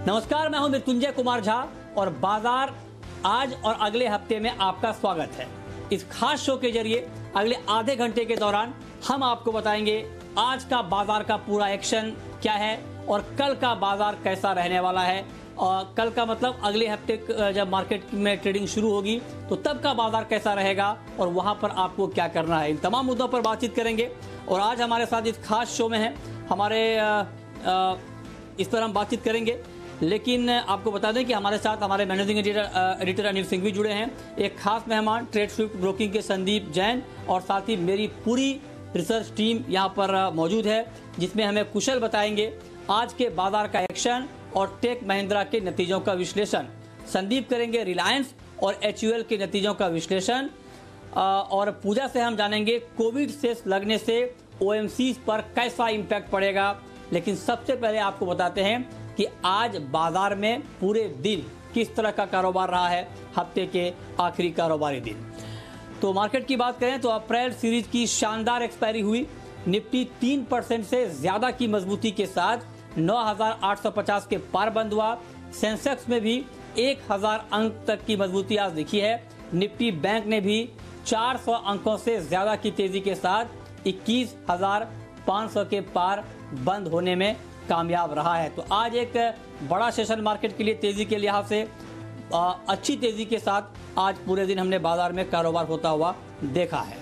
नमस्कार, मैं हूं मृत्युंजय कुमार झा और बाजार आज और अगले हफ्ते में आपका स्वागत है। इस खास शो के जरिए अगले आधे घंटे के दौरान हम आपको बताएंगे आज का बाजार का पूरा एक्शन क्या है और कल का बाजार कैसा रहने वाला है। और कल का मतलब अगले हफ्ते जब मार्केट में ट्रेडिंग शुरू होगी तो तब का बाजार कैसा रहेगा और वहां पर आपको क्या करना है, इन तमाम मुद्दों पर बातचीत करेंगे। और आज हमारे साथ इस खास शो में है हमारे इस पर हम बातचीत करेंगे, लेकिन आपको बता दें कि हमारे साथ हमारे मैनेजिंग एडिटर अनिल सिंह भी जुड़े हैं, एक खास मेहमान ट्रेड स्विफ्ट ब्रोकिंग के संदीप जैन, और साथ ही मेरी पूरी रिसर्च टीम यहाँ पर मौजूद है, जिसमें हमें कुशल बताएंगे आज के बाजार का एक्शन और टेक महिंद्रा के नतीजों का विश्लेषण। संदीप करेंगे रिलायंस और HUL के नतीजों का विश्लेषण, और पूजा से हम जानेंगे कोविड सेस लगने से OMC पर कैसा इम्पैक्ट पड़ेगा। लेकिन सबसे पहले आपको बताते हैं कि आज बाजार में पूरे दिन किस तरह का कारोबार रहा है, हफ्ते के आखिरी कारोबारी दिन। तो मार्केट की बात करें तो अप्रैल सीरीज की शानदार एक्सपायरी हुई। निफ्टी 3% से ज्यादा की मजबूती के साथ 9,850 के पार बंद हुआ। सेंसेक्स में भी 1,000 अंक तक की मजबूती आज दिखी है। निफ्टी बैंक ने भी 400 अंकों से ज्यादा की तेजी के साथ 21,500 के पार बंद होने में कामयाब रहा है। तो आज एक बड़ा सेशन मार्केट के लिए तेजी के लिहाज से अच्छी तेजी के साथ आज पूरे दिन हमने बाजार में कारोबार होता हुआ देखा है।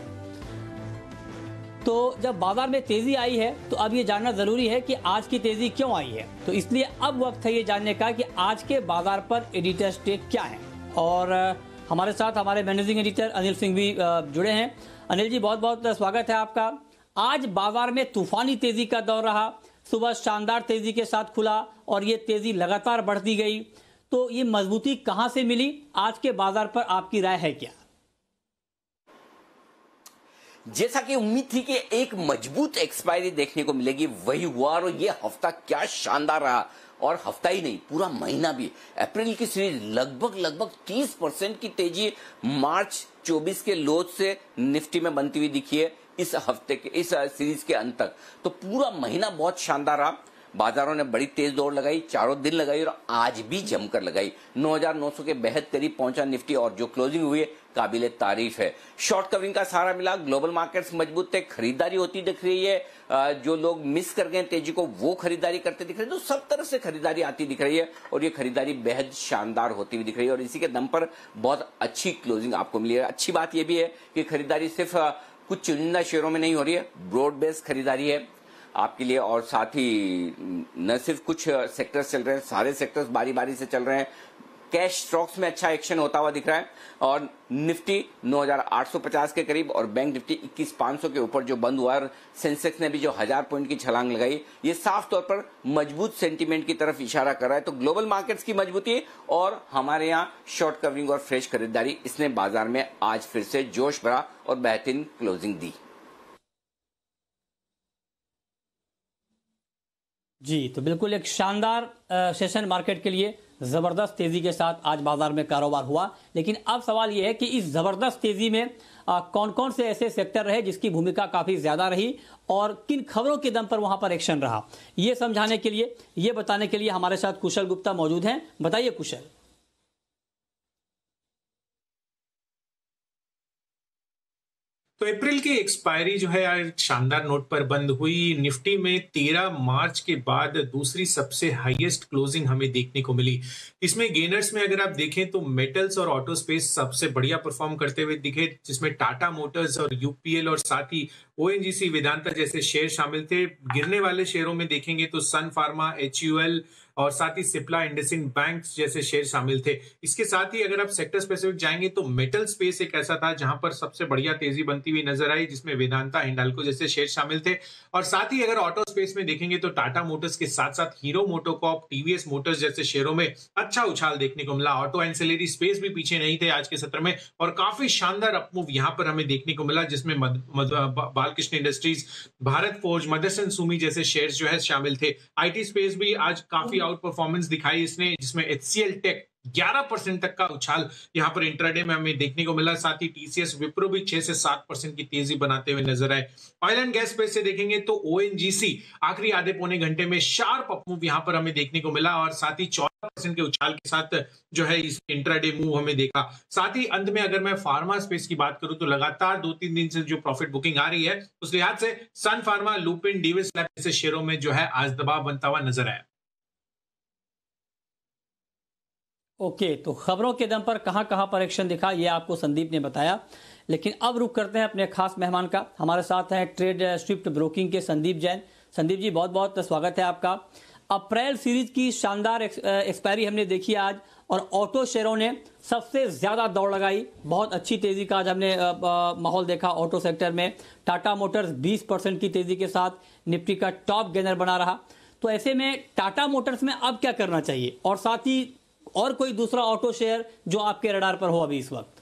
तो जब बाजार में तेजी आई है तो अब ये जानना जरूरी है कि आज की तेजी क्यों आई है। तो इसलिए अब वक्त है ये जानने का कि आज के बाजार पर एडिटर्स टेक क्या है। और हमारे साथ हमारे मैनेजिंग एडिटर अनिल सिंह भी जुड़े हैं। अनिल जी, बहुत बहुत स्वागत है आपका। आज बाजार में तूफानी तेजी का दौर रहा, सुबह शानदार तेजी के साथ खुला और ये तेजी लगातार बढ़ती गई। तो ये मजबूती कहां से मिली, आज के बाजार पर आपकी राय है क्या? जैसा कि उम्मीद थी कि एक मजबूत एक्सपायरी देखने को मिलेगी, वही हुआ और ये हफ्ता क्या शानदार रहा। और हफ्ता ही नहीं, पूरा महीना भी। अप्रैल की सीरीज लगभग 30% की तेजी मार्च 24 के लोज से निफ्टी में बनती हुई दिखी है इस हफ्ते के इस सीरीज के अंत तक। तो पूरा महीना बहुत शानदार रहा। बाजारों ने बड़ी तेज दौड़ लगाई, चारों दिन लगाई और आज भी जमकर लगाई। 9,900 के बेहद करीब पहुंचा निफ्टी और जो क्लोजिंग हुई है काबिले तारीफ है। शॉर्ट कवरिंग का सहारा मिला, ग्लोबल मार्केट्स मजबूत थे, खरीदारी होती दिख रही है। जो लोग मिस कर गए तेजी को वो खरीदारी करते दिख रहे हैं। तो सब तरफ से खरीदारी आती दिख रही है और ये खरीदारी बेहद शानदार होती हुई दिख रही है और इसी के दम पर बहुत अच्छी क्लोजिंग आपको मिली है। अच्छी बात यह भी है कि खरीदारी सिर्फ कुछ चुनिंदा शेयरों में नहीं हो रही है, ब्रॉड बेस्ड खरीदारी है आपके लिए। और साथ ही न सिर्फ कुछ सेक्टर्स चल रहे हैं, सारे सेक्टर्स बारी बारी से चल रहे हैं। कैश स्टॉक्स में अच्छा एक्शन होता हुआ दिख रहा है और निफ्टी 9,850 के करीब और बैंक निफ्टी 21,500 के ऊपर जो बंद हुआ। और सेंसेक्स ने भी जो 1000 पॉइंट की छलांग लगाई, ये साफ तौर पर मजबूत सेंटीमेंट की तरफ इशारा कर रहा है। तो ग्लोबल मार्केट्स की मजबूती और हमारे यहाँ शॉर्ट कवरिंग और फ्रेश खरीदारी, इसने बाजार में आज फिर से जोश भरा और बेहतरीन क्लोजिंग दी। जी, तो बिल्कुल एक शानदार सेशन मार्केट के लिए जबरदस्त तेजी के साथ आज बाजार में कारोबार हुआ। लेकिन अब सवाल यह है कि इस जबरदस्त तेजी में कौन कौन से ऐसे सेक्टर रहे जिसकी भूमिका काफी ज्यादा रही और किन खबरों के दम पर वहां पर एक्शन रहा, ये समझाने के लिए, ये बताने के लिए हमारे साथ कुशल गुप्ता मौजूद हैं। बताइए कुशल। तो अप्रैल की एक्सपायरी जो है आज शानदार नोट पर बंद हुई। निफ्टी में 13 मार्च के बाद दूसरी सबसे हाईएस्ट क्लोजिंग हमें देखने को मिली। इसमें गेनर्स में अगर आप देखें तो मेटल्स और ऑटो स्पेस सबसे बढ़िया परफॉर्म करते हुए दिखे, जिसमें टाटा मोटर्स और UPL और साथ ही ONGC वेदांता जैसे शेयर शामिल थे। गिरने वाले शेयरों में देखेंगे तो सन फार्मा, HUL और साथ ही सिप्ला, इंडसइंड बैंक जैसे शेयर शामिल थे। इसके साथ ही अगर आप सेक्टर स्पेसिफिक जाएंगे तो मेटल स्पेस एक ऐसा था जहां पर सबसे बढ़िया तेजी बनती हुई नजर आई, जिसमें वेदांता, हिंडाल्को जैसे शेयर शामिल थे। और साथ ही अगर ऑटो स्पेस में देखेंगे तो टाटा मोटर्स के साथ साथ हीरो मोटोकॉर्प, TVS मोटर्स जैसे शेयरों में अच्छा उछाल देखने को मिला। ऑटो एंसिलरी स्पेस भी पीछे नहीं थे आज के सत्र में और काफी शानदार अपमूव यहां पर हमें देखने को मिला, जिसमें Balkrishna industries, Bharat forge, Motherson Sumi जैसे शेयर्स जो है शामिल थे। IT स्पेस भी आज काफी आउट परफॉर्मेंस दिखाई इसने, जिसमें HCL टेक 11% तक का उछाल यहां पर इंट्राडे में हमें देखने को मिला। साथ ही TCS, विप्रो भी 6 से 7% की तेजी बनाते हुए नजर आए। ऑयल एंड गैस स्पेस से देखेंगे तो ONGC आखिरी आधे पौने घंटे में शार्प अपमूव यहां पर हमें देखने को मिला और साथ ही 16% के उछाल के साथ जो है इस इंट्राडे मूव हमें देखा। साथ ही अंत में अगर मैं फार्मा स्पेस की बात करूं तो लगातार 2-3 दिन से जो प्रॉफिट बुकिंग आ रही है उस लिहाज से सन फार्मा, लुपिन, डिविस लैब जैसे शेयरों में जो है आज दबाव बनता हुआ नजर आया। ओके, तो खबरों के दम पर कहां कहां पर एक्शन दिखा ये आपको संदीप ने बताया, लेकिन अब रुक करते हैं अपने खास मेहमान का। हमारे साथ हैं ट्रेड स्विफ्ट ब्रोकिंग के संदीप जैन। संदीप जी, बहुत बहुत स्वागत है आपका। अप्रैल सीरीज की शानदार एक्सपायरी हमने देखी आज, और ऑटो शेयरों ने सबसे ज्यादा दौड़ लगाई। बहुत अच्छी तेजी का आज हमने माहौल देखा ऑटो सेक्टर में। टाटा मोटर्स 20% की तेजी के साथ निफ्टी का टॉप गेनर बना रहा। तो ऐसे में टाटा मोटर्स में अब क्या करना चाहिए, और साथ ही और कोई दूसरा ऑटो शेयर जो आपके रडार पर हो अभी इस वक्त?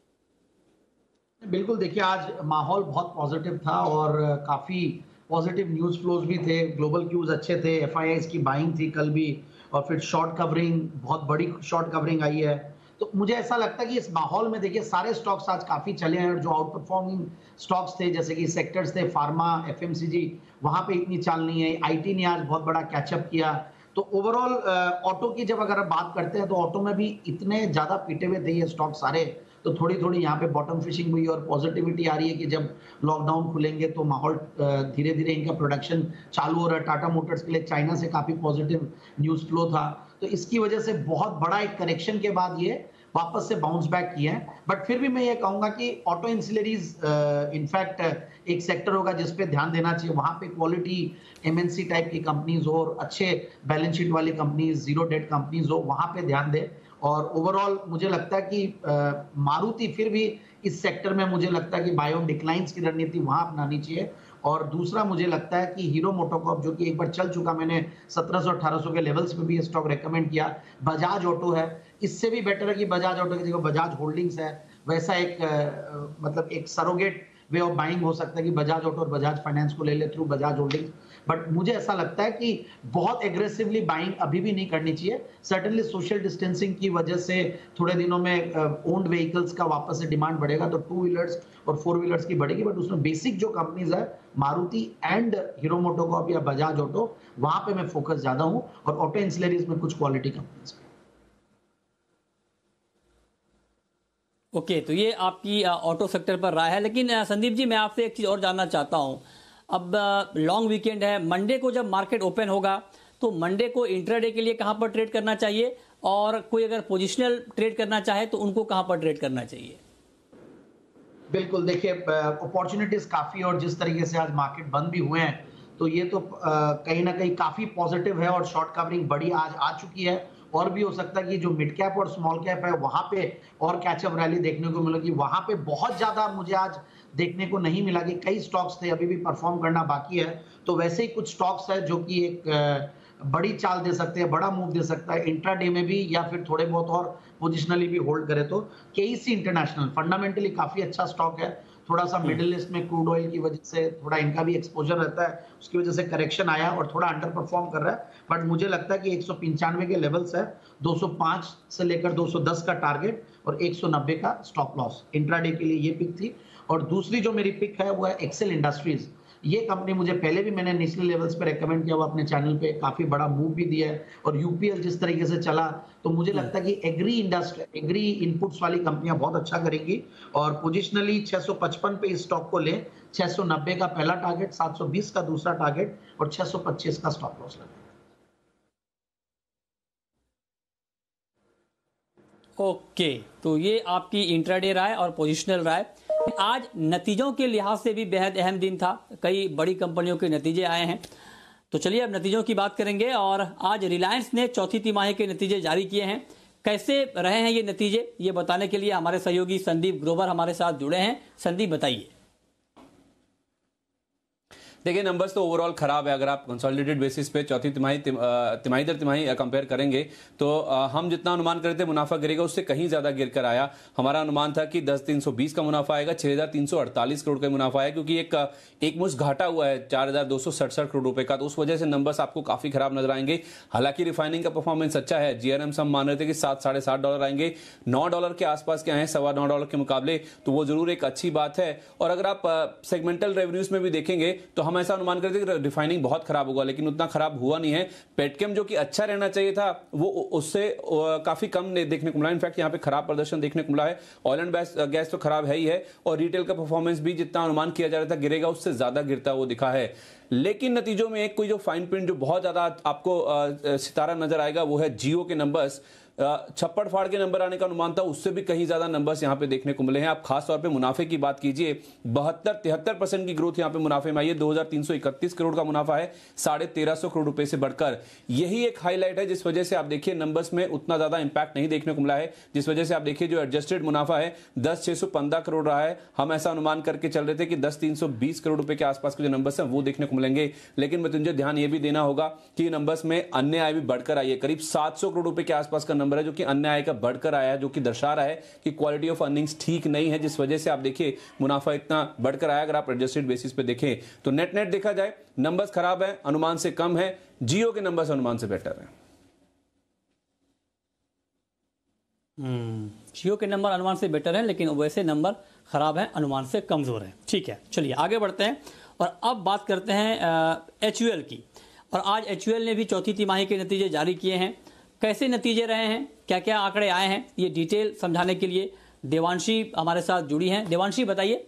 बिल्कुल, देखिए आज माहौल बहुत पॉजिटिव था और काफी पॉजिटिव न्यूज फ्लोज भी थे। ग्लोबल क्यूज अच्छे थे, एफआईआईज की बाइंग थी कल भी, और फिर शॉर्ट कवरिंग, बहुत बड़ी शॉर्ट कवरिंग आई है। तो मुझे ऐसा लगता है कि इस माहौल में देखिए सारे स्टॉक्स आज काफी चले हैं, और जो आउट परफॉर्मिंग स्टॉक्स थे जैसे कि सेक्टर्स थे फार्मा, एफएमसीजी, वहां पे इतनी चाल नहीं है। आईटी ने आज बहुत बड़ा कैचअप किया। तो ओवरऑल ऑटो की जब अगर बात करते हैं तो ऑटो में भी इतने ज्यादा पिटे हुए थे ये स्टॉक सारे, तो थोड़ी थोड़ी यहाँ पे बॉटम फिशिंग हुई और पॉजिटिविटी आ रही है कि जब लॉकडाउन खुलेंगे तो माहौल धीरे धीरे इनका प्रोडक्शन चालू हो रहा है। टाटा मोटर्स के लिए चाइना से काफी पॉजिटिव न्यूज फ्लो था, तो इसकी वजह से बहुत बड़ा एक करेक्शन के बाद ये वापस से बाउंस बैक किए हैं। बट फिर भी मैं ये कहूंगा कि ऑटो इंसिलरीज इनफैक्ट एक सेक्टर होगा जिस पे ध्यान देना चाहिए। वहां पे क्वालिटी एमएनसी टाइप की कंपनीज हो और अच्छे बैलेंस शीट वाली कंपनीज, जीरो डेट कंपनीज हो, वहां पे ध्यान दे। और ओवरऑल मुझे लगता है कि मारुति फिर भी इस सेक्टर में मुझे लगता है कि बायो डिक्लाइंस की रणनीति वहां अपनानी चाहिए। और दूसरा मुझे लगता है कि हीरो मोटोकॉर्प जो कि एक बार चल चुका, मैंने 1700-1800 के लेवल्स पे भी ये स्टॉक रेकमेंड किया। बजाज ऑटो है, इससे भी बेटर है कि बजाज ऑटो की जगह बजाज होल्डिंग्स है, वैसा एक मतलब एक सरोगेट वे ऑफ बाइंग हो सकता है कि बजाज ऑटो और बजाज फाइनेंस को ले ले थ्रू बजाज होल्डिंग्स। बट मुझे ऐसा लगता है कि बहुत एग्रेसिवली बाइंग अभी भी नहीं करनी चाहिए। सर्टेनली सोशल डिस्टेंसिंग की वजह से थोड़े दिनों में ओन्ड व्हीकल्स का वापस से डिमांड बढ़ेगा, तो 2 व्हीलर्स और 4 व्हीलर्स की बढ़ेगी। बट उसमें बेसिक जो कंपनीज है मारुति एंड हीरो मोटोकॉर्प या बजाज ऑटो, वहां पे मैं फोकस ज्यादा हूं, और ऑटो इंसिलरीज में कुछ क्वालिटी कंपनीज। ओके, तो ये आपकी ऑटो सेक्टर पर राय है। लेकिन संदीप जी, मैं आपसे एक चीज और जानना चाहता हूं। अब लॉन्ग वीकेंड है, मंडे को जब मार्केट ओपन होगा तो मंडे को इंट्राडे के लिए कहां पर ट्रेड करना चाहिए, और कोई अगर पोजिशनल ट्रेड करना चाहे तो उनको कहां पर ट्रेड करना चाहिए? बिल्कुल, देखिए अपॉर्चुनिटीज काफी, और जिस तरीके से आज मार्केट बंद भी हुए हैं तो ये तो कहीं ना कहीं काफी पॉजिटिव है, और शॉर्ट कवरिंग बड़ी आज आ चुकी है। और भी हो सकता है कि जो मिड कैप और स्मॉल कैप है वहां पे और कैचअप रैली देखने को मिलेगी। वहां पे बहुत ज्यादा मुझे आज देखने को नहीं मिला कि कई स्टॉक्स थे अभी भी परफॉर्म करना बाकी है। तो वैसे ही कुछ स्टॉक्स है जो कि एक बड़ी चाल दे सकते हैं, बड़ा मूव दे सकता है इंट्राडे में भी, या फिर थोड़े बहुत और पोजिशनली भी होल्ड करे। तो केईसी इंटरनेशनल फंडामेंटली काफी अच्छा स्टॉक है। थोड़ा सा मिडिल ईस्ट में क्रूड ऑयल की वजह से थोड़ा इनका भी एक्सपोजर रहता है, उसकी वजह से करेक्शन आया और थोड़ा अंडर परफॉर्म कर रहा है। बट मुझे लगता है कि 195 के लेवल्स है, 205 से लेकर 210 का टारगेट और 190 का स्टॉप लॉस। इंट्राडे के लिए ये पिक थी। और दूसरी जो मेरी पिक है वो है एक्सेल इंडस्ट्रीज। ये कंपनी मुझे पहले भी मैंने नेशनल लेवल्स पे रेकमेंड किया हुआ अपने चैनल पे, काफी बड़ा मूव भी दिया है। और यूपीएल जिस तरीके से चला, तो मुझे लगता है कि एग्री इंडस्ट्री, एग्री इनपुट्स वाली कंपनियां बहुत अच्छा करेंगी। और पोजिशनली 655 पे इस स्टॉक को ले, 690 का पहला टारगेट, 720 का दूसरा टारगेट और 625 का स्टॉप लॉस लगा। ओके, तो ये आपकी इंट्राडे राय और पोजिशनल राय। आज नतीजों के लिहाज से भी बेहद अहम दिन था, कई बड़ी कंपनियों के नतीजे आए हैं। तो चलिए अब नतीजों की बात करेंगे। और आज रिलायंस ने चौथी तिमाही के नतीजे जारी किए हैं। कैसे रहे हैं ये नतीजे, ये बताने के लिए हमारे सहयोगी संदीप ग्रोवर हमारे साथ जुड़े हैं। संदीप, बताइए। देखिए, नंबर्स तो ओवरऑल खराब है। अगर आप कंसोलिडेटेड बेसिस पे चौथी तिमाही दर तिमाही कंपेयर करेंगे तो हम जितना अनुमान कर रहे थे मुनाफा गिरेगा, उससे कहीं ज्यादा गिर कर आया। हमारा अनुमान था कि 10,320 का मुनाफा आएगा, 6,348 करोड़ का मुनाफा आया, क्योंकि एक मुश्त घाटा हुआ है 4,267 करोड़ रुपए का। तो उस वजह से नंबर्स आपको काफी खराब नजर आएंगे। हालांकि रिफाइनिंग का परफॉर्मेंस अच्छा है। जीआरएम हम मान रहे थे कि $7-7.5 आएंगे, $9 के आसपास के आए हैं $9.25 के मुकाबले, तो वो जरूर एक अच्छी बात है। और अगर आप सेगमेंटल रेवेन्यूज में भी देखेंगे तो हम ऐसा अनुमान करते कि रिफाइनिंग बहुत खराब होगा, लेकिन उतना खराब हुआ नहीं है। पेटकेम जो कि अच्छा रहना चाहिए था वो उससे काफी कम देखने को मिला। इनफैक्ट यहाँ पे खराब प्रदर्शन देखने को मिला है। ऑयल एंड गैस तो खराब है ही है, और रिटेल का परफॉर्मेंस भी जितना अनुमान किया जा रहा था गिरेगा उससे ज्यादा गिरता वो दिखा है। लेकिन नतीजों में एक कोई जो फाइन प्रिंट जो बहुत ज्यादा आपको सितारा नजर आएगा वो है जियो के नंबर्स। छप्पड़ फाड़ के नंबर आने का अनुमान था, उससे भी कहीं ज्यादा नंबर्स यहां पे देखने को मिले हैं। आप खास तौर पे मुनाफे की बात कीजिए, 72-73% की ग्रोथ यहां पे मुनाफे में आई है। 2331 करोड़ का मुनाफा है 1350 करोड़ रुपए से बढ़कर। यही एक हाईलाइट है जिस वजह से आप देखिए नंबर्स में उतना ज्यादा इंपैक्ट नहीं देखने को मिला है, जिस वजह से आप देखिए जो एडजस्टेड मुनाफा है 10,615 करोड़ रहा है। हम ऐसा अनुमान करके चल रहे थे कि 10,320 करोड़ रुपए के आसपास के जो नंबर्स हैं वो देखने को मिलेंगे। लेकिन मृत्युंजय ध्यान ये भी देना होगा कि नंबर्स में अन्य आय भी बढ़कर आई है। करीब 700 करोड़ रुपए के आसपास का नंबर है जो कि अन्य आय का बढ़कर आया है, जो कि दर्शा रहा है कि क्वालिटी ऑफ अर्निंग्स ठीक नहीं है, जिस वजह से आप देखिए मुनाफा इतना बढ़कर आया। अगर आप एडजस्टेड बेसिस पे देखें तो नेट नेट देखा जाए नंबर्स खराब है, अनुमान से कम है। जियो के नंबर्स अनुमान से बेटर है। जियो के नंबर अनुमान से बेटर है, लेकिन वैसे नंबर खराब है, अनुमान से कमजोर है। ठीक है, चलिए आगे बढ़ते हैं और अब बात करते हैं HUL की। और आज HUL ने भी चौथी तिमाही के नतीजे जारी किए हैं। कैसे नतीजे रहे हैं, क्या क्या आंकड़े आए हैं, ये डिटेल समझाने के लिए देवांशी हमारे साथ जुड़ी हैं। देवांशी बताइए।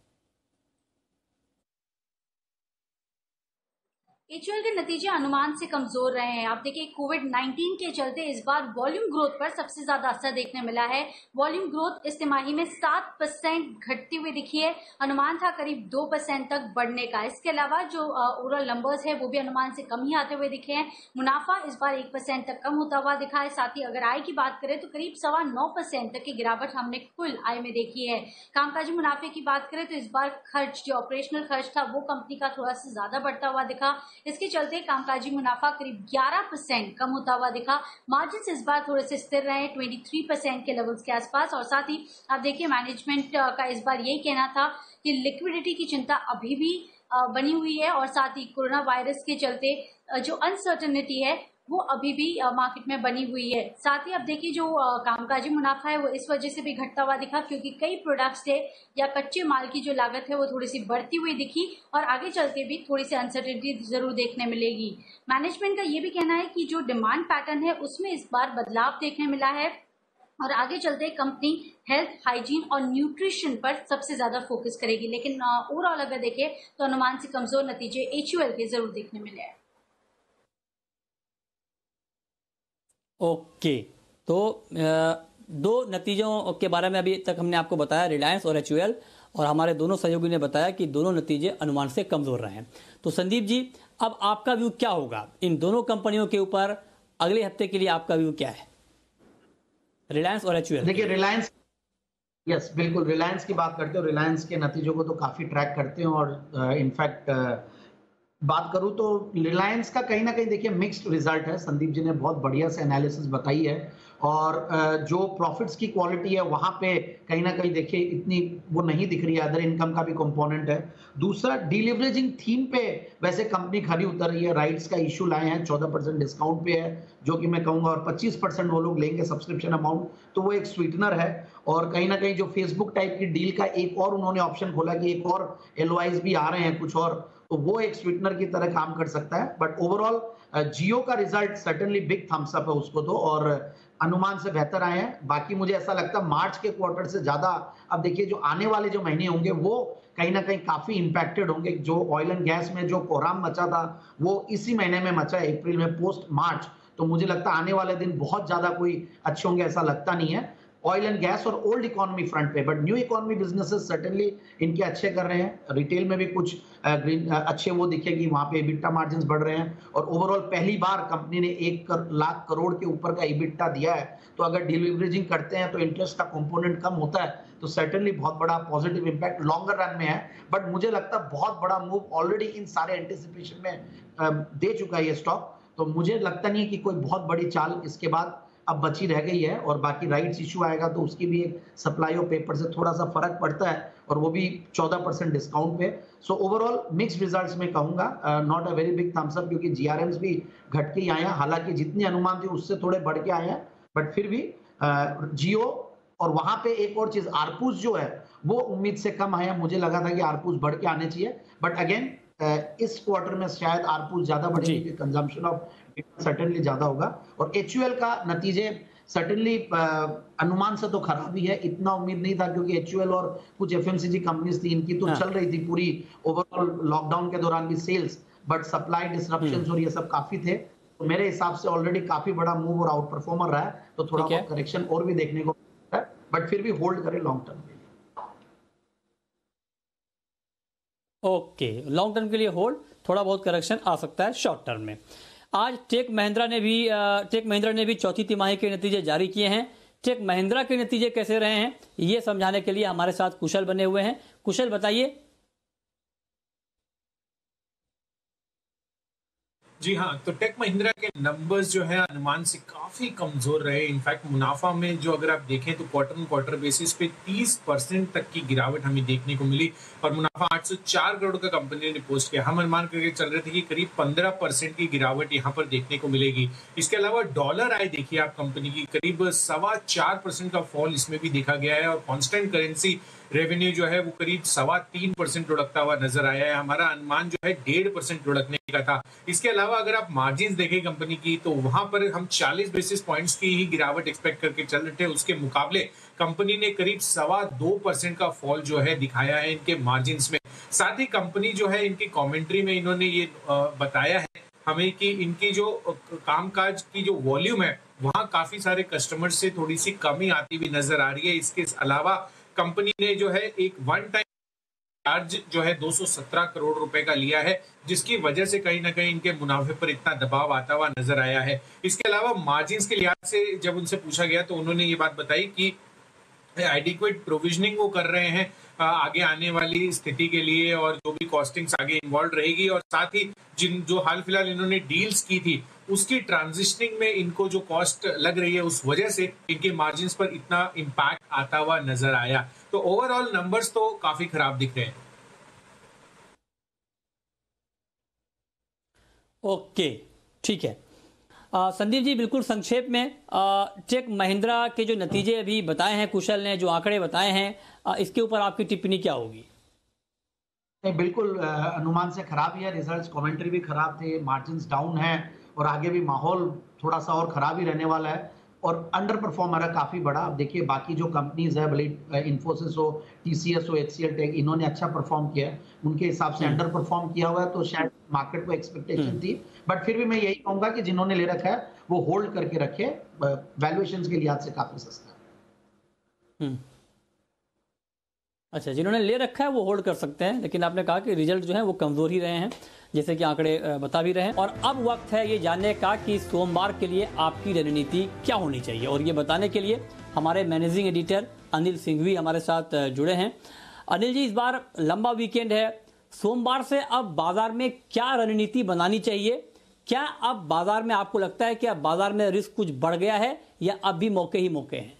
HUL के नतीजे अनुमान से कमजोर रहे हैं। आप देखिए कोविड-19 के चलते इस बार वॉल्यूम ग्रोथ पर सबसे ज्यादा असर देखने मिला है। वॉल्यूम ग्रोथ इस तिमाही में 7% घटती हुई दिखी है। अनुमान था करीब 2% तक बढ़ने का। इसके अलावा जो ओवरऑल नंबर्स है वो भी अनुमान से कम ही आते हुए दिखे हैं। मुनाफा इस बार 1% तक कम होता हुआ दिखा है। साथ ही अगर आय की बात करें तो करीब 9.25% तक की गिरावट हमने कुल आय में देखी है। कामकाजी मुनाफे की बात करें तो इस बार खर्च, जो ऑपरेशनल खर्च था वो कंपनी का थोड़ा सा ज्यादा बढ़ता हुआ दिखा। इसके चलते कामकाजी मुनाफा करीब 11% कम होता हुआ दिखा। मार्जिन इस बार थोड़े से स्थिर रहे 23% के लेवल्स के आसपास। और साथ ही आप देखिए मैनेजमेंट का इस बार यही कहना था कि लिक्विडिटी की चिंता अभी भी बनी हुई है, और साथ ही कोरोना वायरस के चलते जो अनसर्टेनिटी है वो अभी भी मार्केट में बनी हुई है। साथ ही अब देखिए जो कामकाजी मुनाफा है वो इस वजह से भी घटता हुआ दिखा क्योंकि कई प्रोडक्ट्स थे या कच्चे माल की जो लागत है वो थोड़ी सी बढ़ती हुई दिखी, और आगे चलते भी थोड़ी सी अनसर्टेनिटी जरूर देखने मिलेगी। मैनेजमेंट का ये भी कहना है कि जो डिमांड पैटर्न है उसमें इस बार बदलाव देखने मिला है, और आगे चलते कंपनी हेल्थ, हाइजीन और न्यूट्रिशन पर सबसे ज्यादा फोकस करेगी। लेकिन ओवरऑल अगर देखें तो अनुमान से कमजोर नतीजे HUL के जरूर देखने मिले हैं। ओके, तो दो नतीजों के बारे में अभी तक हमने आपको बताया, रिलायंस और HUL, और हमारे दोनों सहयोगी ने बताया कि दोनों नतीजे अनुमान से कमजोर रहे हैं। तो संदीप जी, अब आपका व्यू क्या होगा इन दोनों कंपनियों के ऊपर? अगले हफ्ते के लिए आपका व्यू क्या है, रिलायंस और HUL? देखिए रिलायंस, यस बिल्कुल, रिलायंस की बात करते हो। रिलायंस के नतीजों को तो काफी ट्रैक करते हैं, और इनफैक्ट बात करूं तो रिलायंस का कहीं ना कहीं देखिए मिक्स्ड रिजल्ट है। संदीप जी ने बहुत बढ़िया से एनालिसिस बताई है, और जो प्रॉफिट्स की क्वालिटी है वहां पे कहीं ना कहीं देखिए इतनी वो नहीं दिख रही है। अदर इनकम का भी कंपोनेंट है। दूसरा, डिलीवरेजिंग थीम पे वैसे कंपनी खरी उतर रही है। राइट्स का इशू लाए हैं, 14% डिस्काउंट पे है जो कि मैं कहूंगा, और 25% वो लोग लेंगे सब्सक्रिप्शन अमाउंट, तो वो एक स्वीटनर है। और कहीं ना कहीं जो फेसबुक टाइप की डील का एक और उन्होंने ऑप्शन खोला कि एक और LOIs भी आ रहे हैं कुछ और, तो वो एक स्वीटनर की तरह काम कर सकता है। बट ओवरऑल जियो का result certainly big thumbs up है उसको तो, और अनुमान से बेहतर आए हैं। बाकी मुझे ऐसा लगता है मार्च के क्वार्टर से ज्यादा अब देखिए जो आने वाले जो महीने होंगे वो कहीं ना कहीं काफी इंपैक्टेड होंगे। जो ऑयल एंड गैस में जो कोहराम मचा था वो इसी महीने में मचा है, अप्रैल में, पोस्ट मार्च। तो मुझे लगता है आने वाले दिन बहुत ज्यादा कोई अच्छे होंगे ऐसा लगता नहीं है ऑयल एंड गैस और ओल्ड इकोनॉमी फ्रंट पे। But new economy businesses certainly इनके अच्छे कर रहे हैं। रिटेल में भी कुछ अच्छे वो दिखेगी, वहां पे EBITDA मार्जिन्स बढ़ रहे हैं, और ओवरऑल पहली बार कंपनी ने 1 लाख करोड़ के ऊपर का EBITDA दिया है। तो अगर डिलीवरेजिंग करते हैं तो इंटरेस्ट का कंपोनेंट कम होता है, तो सर्टेनली बहुत बड़ा पॉजिटिव इंपैक्ट लॉन्गर रन में है। बट मुझे लगता है बहुत बड़ा मूव ऑलरेडी इन सारे एंटिसिपेशन में दे चुका है ये स्टॉक। तो मुझे लगता नहीं है कि कोई बहुत बड़ी चाल इसके बाद अब बची रह गई है। और बाकी राइट्स इशू आएगा तो उसकी भी एक सप्लाई ऑफ पेपर से थोड़ा सा फर्क पड़ता है, और वो भी 14% डिस्काउंट पे। सो ओवरऑल मिक्स्ड रिजल्ट्स में कहूंगा, not a very big thumbs up, क्योंकि GRMs भी घट के ही आए हैं। हालांकि जितने अनुमान थे उससे थोड़े बढ़ के आए हैं, बट फिर भी जियो, और वहां पे एक और चीज आरपूस जो है वो उम्मीद से कम आया। मुझे लगा था कि आरपूस बढ़ के आने चाहिए, बट अगेन इस क्वार्टर में शायद आरपू ज्यादा बढ़ेगी, कंजम्पशन ऑफ सर्टेनली ज्यादा होगा। और एचयूएल का नतीजे सर्टेनली अनुमान से तो खराब ही है, इतना उम्मीद नहीं था क्योंकि एचयूएल और कुछ एफएमसीजी कंपनीज थी, इनकी तो चल रही थी पूरी ओवरऑल लॉकडाउन के दौरान भी सेल्स, बट सप्लाई डिसरप्शंस और ये सब काफी थे। तो मेरे हिसाब से ऑलरेडी काफी बड़ा मूव और आउट परफॉर्मर रहा है, तो थोड़ा बहुत करेक्शन और भी देखने को मिलता है, बट फिर भी होल्ड करें लॉन्ग टर्म के लिए। ओके, लॉन्ग टर्म के लिए होल्ड, थोड़ा बहुत करेक्शन आ सकता है शॉर्ट टर्म में। आज टेक महिंद्रा ने भी चौथी तिमाही के नतीजे जारी किए हैं। टेक महिंद्रा के नतीजे कैसे रहे हैं ये समझाने के लिए हमारे साथ कुशल बने हुए हैं। कुशल, बताइए। जी हाँ, तो टेक महिंद्रा के नंबर्स जो है अनुमान से काफी कमजोर रहे। इनफैक्ट मुनाफा में जो अगर आप देखें तो क्वार्टर ऑन क्वार्टर बेसिस पे 30% तक की गिरावट हमें देखने को मिली और मुनाफा 804 करोड़ का कंपनी ने पोस्ट किया। हम अनुमान करके चल रहे थे कि करीब 15% की गिरावट यहाँ पर देखने को मिलेगी। इसके अलावा डॉलर आय देखिए आप कंपनी की, करीब 4.25% का फॉल इसमें भी देखा गया है और कॉन्स्टेंट करेंसी रेवेन्यू जो है वो करीब 3.25% लुढ़कता हुआ नजर आया है। हमारा अनुमान जो है 1.5% लुढ़कने का था। इसके अलावा अगर आप मार्जिन देखें कंपनी की तो वहां पर हम 40 बेसिस पॉइंट्स की ही गिरावट एक्सपेक्ट करके चल रहे थे, उसके मुकाबले कंपनी ने करीब 2.25% का फॉल जो है दिखाया है इनके मार्जिन में। साथ ही कंपनी जो है इनकी कॉमेंट्री में इन्होंने ये बताया है हमें कि इनकी जो कामकाज की जो वॉल्यूम है वहां काफी सारे कस्टमर से थोड़ी सी कमी आती हुई नजर आ रही है। इसके अलावा कंपनी ने जो है एक वन टाइम चार्ज जो है 217 करोड़ रुपए का लिया है, जिसकी वजह से कहीं ना कहीं इनके मुनाफे पर इतना दबाव आता हुआ नजर आया है। इसके अलावा मार्जिन के लिहाज से जब उनसे पूछा गया तो उन्होंने ये बात बताई कि एडिक्वेट प्रोविजनिंग वो कर रहे हैं आगे आने वाली स्थिति के लिए और जो भी कॉस्टिंग्स आगे इन्वॉल्व रहेगी, और साथ ही जो हाल फिलहाल इन्होंने डील्स की थी उसकी ट्रांजिशनिंग में इनको जो कॉस्ट लग रही है उस वजह से इनके मार्जिन पर इतना इम्पैक्ट आता हुआ नजर आया। तो ओवरऑल नंबर्स तो काफी खराब दिख रहे हैं। ओके, ठीक है। संदीप जी, बिल्कुल संक्षेप में टेक महिंद्रा के जो नतीजे अभी बताए हैं कुशल ने, जो आंकड़े बताए हैं, इसके ऊपर आपकी टिप्पणी क्या होगी? बिल्कुल अनुमान से खराब ही है, रिजल्ट्स कमेंट्री भी खराब थे, मार्जिन्स डाउन है और आगे भी माहौल थोड़ा सा और खराब ही रहने वाला है और अंडर परफॉर्मर है काफी बड़ा। अब देखिए बाकी जो कंपनीज है, भले इन्फोसिस हो, टीसीएस हो, एचसीएल टेक, इन्होंने अच्छा परफॉर्म किया है, उनके हिसाब से अंडर परफॉर्म किया हुआ है, तो शायद मार्केट को एक्सपेक्टेशन थी, बट फिर भी मैं यही कहूंगा कि जिन्होंने ले रखा है वो होल्ड करके रखे, वैल्यूएशंस के लिहाज से काफी सस्ता है। अच्छा, जिन्होंने ले रखा है वो होल्ड कर सकते हैं, लेकिन आपने कहा कि रिजल्ट जो है वो कमजोर ही रहे हैं, जैसे कि आंकड़े बता भी रहे हैं। और अब वक्त है ये जानने का कि सोमवार के लिए आपकी रणनीति क्या होनी चाहिए, और ये बताने के लिए हमारे मैनेजिंग एडिटर अनिल सिंघवी हमारे साथ जुड़े हैं। अनिल जी, इस बार लंबा वीकेंड है, सोमवार से अब बाजार में क्या रणनीति बनानी चाहिए? क्या अब बाजार में आपको लगता है कि अब बाजार में रिस्क कुछ बढ़ गया है या अब भी मौके ही मौके हैं?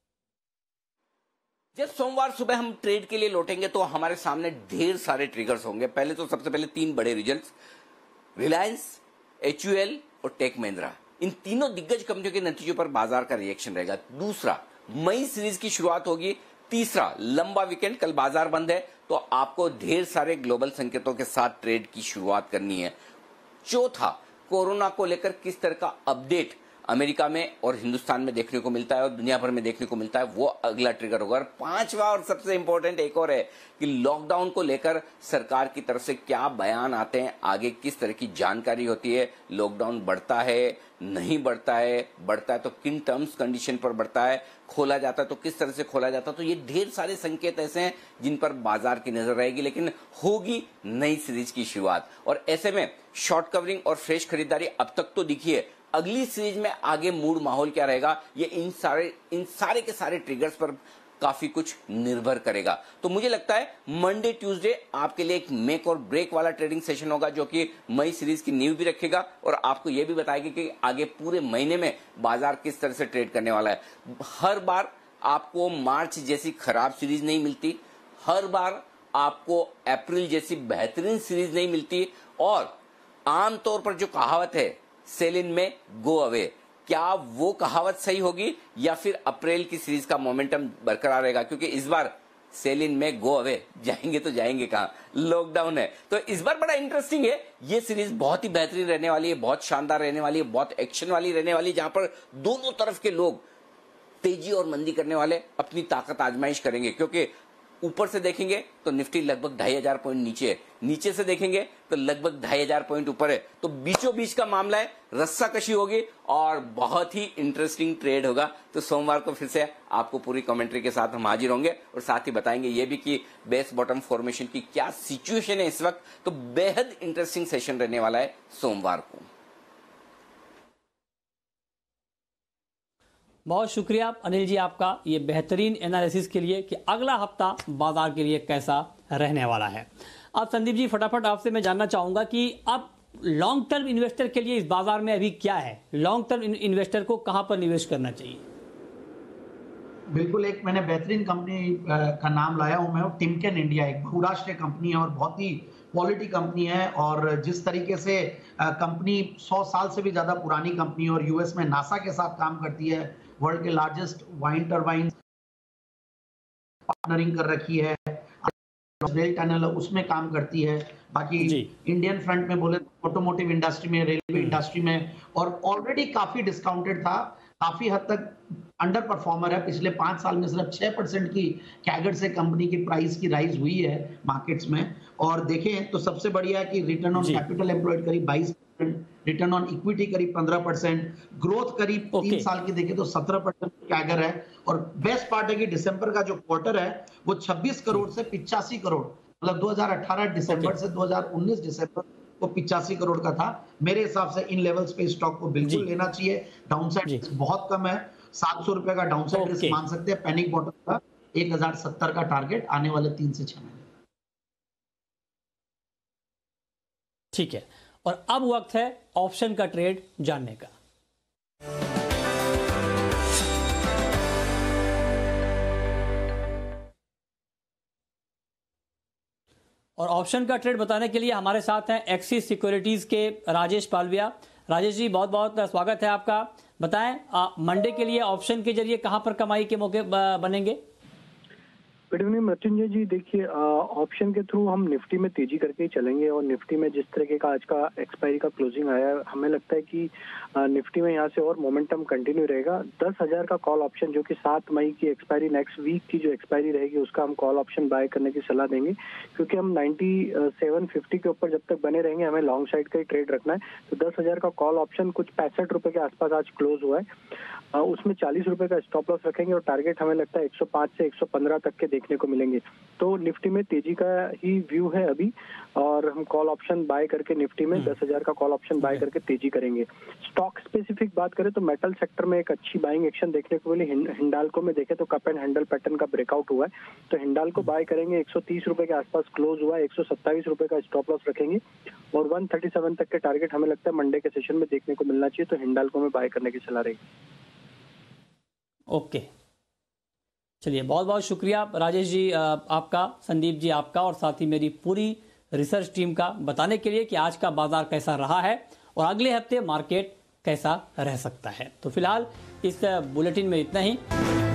जब सोमवार सुबह हम ट्रेड के लिए लौटेंगे तो हमारे सामने ढेर सारे ट्रिगर्स होंगे। पहले तो सबसे पहले 3 बड़े रिजल्ट्स, रिलायंस, एचयूएल और टेक महिंद्रा, इन तीनों दिग्गज कंपनियों के नतीजों पर बाजार का रिएक्शन रहेगा। दूसरा, मई सीरीज की शुरुआत होगी। तीसरा, लंबा वीकेंड, कल बाजार बंद है तो आपको ढेर सारे ग्लोबल संकेतों के साथ ट्रेड की शुरुआत करनी है। चौथा, कोरोना को लेकर किस तरह का अपडेट अमेरिका में और हिंदुस्तान में देखने को मिलता है और दुनिया भर में देखने को मिलता है, वो अगला ट्रिगर होगा। और पांचवा और सबसे इंपॉर्टेंट एक और है कि लॉकडाउन को लेकर सरकार की तरफ से क्या बयान आते हैं, आगे किस तरह की जानकारी होती है, लॉकडाउन बढ़ता है नहीं बढ़ता है तो किन टर्म्स कंडीशन पर बढ़ता है, खोला जाता है तो किस तरह से खोला जाता है। तो ये ढेर सारे संकेत ऐसे हैं जिन पर बाजार की नजर रहेगी, लेकिन होगी नई सीरीज की शुरुआत। और ऐसे में शॉर्ट कवरिंग और फ्रेश खरीदारी अब तक तो दिखी है, अगली सीरीज में आगे मूड माहौल क्या रहेगा ये इन सारे के सारे ट्रिगर्स पर काफी कुछ निर्भर करेगा। तो मुझे लगता है मंडे ट्यूसडे आपके लिए एक मेक और ब्रेक वाला ट्रेडिंग सेशन होगा, जो कि मई सीरीज की नींव भी रखेगा और आपको यह भी बताएगा कि आगे पूरे महीने में बाजार किस तरह से ट्रेड करने वाला है। हर बार आपको मार्च जैसी खराब सीरीज नहीं मिलती, हर बार आपको अप्रैल जैसी बेहतरीन सीरीज नहीं मिलती, और आमतौर पर जो कहावत है सेल इन में गो अवे, क्या वो कहावत सही होगी या फिर अप्रैल की सीरीज का मोमेंटम बरकरार रहेगा? क्योंकि इस बार सेल इन में गो अवे, जाएंगे तो जाएंगे कहाँ, लॉकडाउन है। तो इस बार बड़ा इंटरेस्टिंग है, ये सीरीज बहुत ही बेहतरीन रहने वाली है, बहुत शानदार रहने वाली है, बहुत एक्शन वाली रहने वाली है, जहां पर दोनों तरफ के लोग तेजी और मंदी करने वाले अपनी ताकत आजमाइश करेंगे। क्योंकि ऊपर से देखेंगे तो निफ्टी लगभग 2500 पॉइंट नीचे है, नीचे से देखेंगे तो लगभग 2500 पॉइंट ऊपर है। तो बीचों बीच का मामला है, रस्सा कशी होगी और बहुत ही इंटरेस्टिंग ट्रेड होगा। तो सोमवार को फिर से आपको पूरी कमेंट्री के साथ हम हाजिर होंगे और साथ ही बताएंगे ये भी कि बेस बॉटम फॉर्मेशन की क्या सिचुएशन है इस वक्त। तो बेहद इंटरेस्टिंग सेशन रहने वाला है सोमवार को। बहुत शुक्रिया अनिल जी आपका ये बेहतरीन एनालिसिस के लिए कि अगला हफ्ता बाजार के लिए कैसा रहने वाला है। अब संदीप जी फटाफट आपसे मैं जानना चाहूंगा कि अब लॉन्ग टर्म इन्वेस्टर के लिए इस बाजार में अभी क्या है, लॉन्ग टर्म इन्वेस्टर को कहां पर निवेश करना चाहिए? बिल्कुल, एक मैंने बेहतरीन कंपनी का नाम लाया हूं मैं, टिमकेन इंडिया, एक बहुराष्ट्रीय कंपनी है और बहुत ही क्वालिटी कंपनी है। और जिस तरीके से कंपनी 100 साल से भी ज्यादा पुरानी कंपनी है और यूएस में नासा के साथ काम करती है, वर्ल्ड के लार्जेस्ट वाइन टरबाइन पार्टनरिंग कर रखी है, रेल टनल उसमें काम करती है। बाकी इंडियन फ्रंट में बोले ऑटोमोटिव इंडस्ट्री में, रेलवे इंडस्ट्री में, और ऑलरेडी काफी डिस्काउंटेड था, काफी हद तक अंडर परफॉर्मर है। पिछले 5 साल में सिर्फ 6% की कैगर से कंपनी की प्राइस की राइज हुई है मार्केट्स में। और देखें तो सबसे बढ़िया है कि रिटर्न ऑन कैपिटल एम्प्लॉयड करीब 22%, रिटर्न ऑन इक्विटी करीब 15%, ग्रोथ करीब 3 साल की देखें तो 17% कैगर है। और बेस्ट पार्ट है कि दिसंबर का जो क्वार्टर है वो 26 करोड़ से 85 करोड़, मतलब 2018 दिसंबर से 2019 दिसंबर को 85 करोड़ का था। मेरे हिसाब से इन लेवल्स पे स्टॉक को बिल्कुल लेना चाहिए। डाउनसाइड बहुत कम है, 700 रुपए का डाउनसाइड रिस्क मान सकते हैं। पैनिक बॉटम का 1070 का टारगेट आने वाले 3 से 6 महीने। ठीक है, और अब वक्त है ऑप्शन का ट्रेड जानने का। और ऑप्शन का ट्रेड बताने के लिए हमारे साथ हैं एक्सिस सिक्योरिटीज के राजेश पालविया। राजेश जी बहुत बहुत स्वागत है आपका। बताएं मंडे के लिए ऑप्शन के जरिए कहां पर कमाई के मौके बनेंगे? Good evening Mrityunjay ji. देखिए, ऑप्शन के थ्रू हम निफ्टी में तेजी करके ही चलेंगे और निफ्टी में जिस तरीके का आज का एक्सपायरी का क्लोजिंग आया, हमें लगता है कि निफ्टी में यहाँ से और मोमेंटम कंटिन्यू रहेगा। 10,000 का कॉल ऑप्शन जो कि 7 मई की एक्सपायरी, नेक्स्ट वीक की जो एक्सपायरी रहेगी, उसका हम कॉल ऑप्शन बाय करने की सलाह देंगे, क्योंकि हम 9750 के ऊपर जब तक बने रहेंगे हमें लॉन्ग साइड का ही ट्रेड रखना है। तो 10,000 का कॉल ऑप्शन कुछ 65 रुपए के आसपास आज क्लोज हुआ है, उसमें 40 रुपए का स्टॉप लॉस रखेंगे और टारगेट हमें लगता है 105 से 115 तक के देखने को मिलेंगे। तो निफ्टी में तेजी का ही व्यू है अभी, और हम कॉल ऑप्शन बाय करके निफ्टी में 10,000 का कॉल ऑप्शन बाय करके तेजी करेंगे। स्टॉक स्पेसिफिक बात करें तो मेटल सेक्टर में एक अच्छी बाइंग एक्शन देखने को मिली। हिंडाल्को में देखें तो कप एंड हैंडल पैटर्न का ब्रेकआउट हुआ है, तो हिंडाल्को बाय करेंगे। 130 रुपए के आसपास क्लोज हुआ है, 127 रुपए का स्टॉप लॉस रखेंगे और 137 तक के टारगेट हमें लगता है मंडे के सेशन में देखने को मिलना चाहिए, तो हिंडाल्को में बाय करने की सलाह रहेगी। ओके, चलिए बहुत बहुत शुक्रिया राजेश जी आपका, संदीप जी आपका, और साथ ही मेरी पूरी रिसर्च टीम का बताने के लिए कि आज का बाजार कैसा रहा है और अगले हफ्ते मार्केट कैसा रह सकता है। तो फिलहाल इस बुलेटिन में इतना ही।